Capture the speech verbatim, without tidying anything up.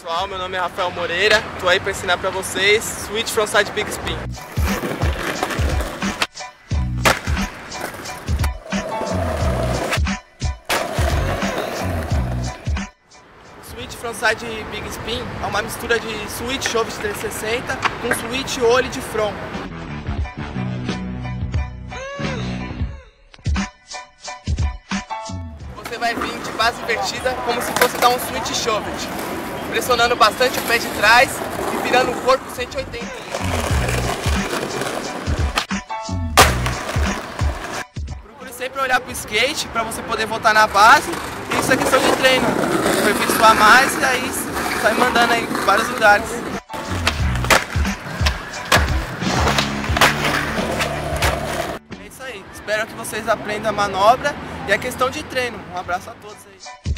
pessoal, meu nome é Rafael Moreira, tô aí para ensinar para vocês Switch Frontside Big Spin. Switch Frontside Big Spin é uma mistura de switch shove de trezentos e sessenta com switch ollie de front. Você vai vir de base invertida como se fosse dar um switch shove, pressionando bastante o pé de trás e virando o corpo cento e oitenta. Procure sempre olhar para o skate para você poder voltar na base. E isso é questão de treino, aperfeiçoar mais e aí sai mandando aí em vários lugares. É isso aí, espero que vocês aprendam a manobra e é questão de treino. Um abraço a todos aí.